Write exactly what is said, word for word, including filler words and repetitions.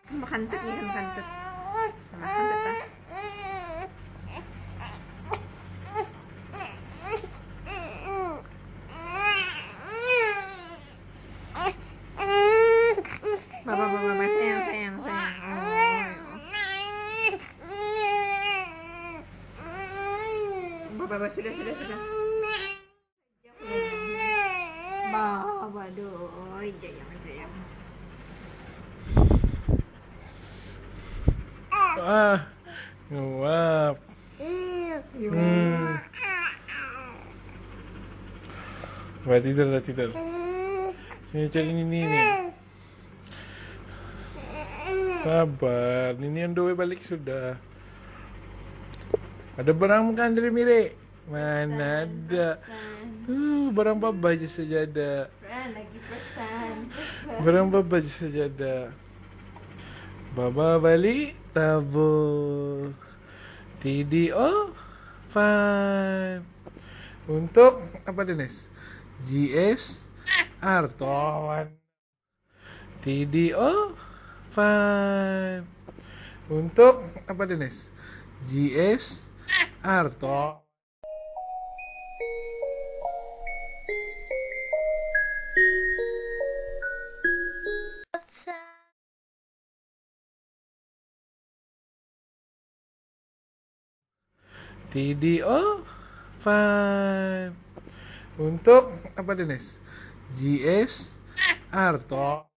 Makan tut nih, makan tut. Makan tut ah. Baba, baba, baba, sayang, sayang, sayang. Oh. Baba, baba, sudah, sudah, sudah. Baba, doi, jayang, jayang. Ah, nguap. Hmm. Wah, tidur lah, tidur. Sini cari Nini nih. Sabar, Nini on the way balik sudah. Ada barang kan dari Mire? Mana ada? Tuh, barang baba aja saja ada. Lagi pesan, pesan. Barang baba aja saja ada. Baba balik tabur. T D O Fan. Untuk apa Dennis? G S Arton. T D O Fan. Untuk apa Dennis? G S Arton. T D O Fan. Untuk apa Dennis? G S Arto.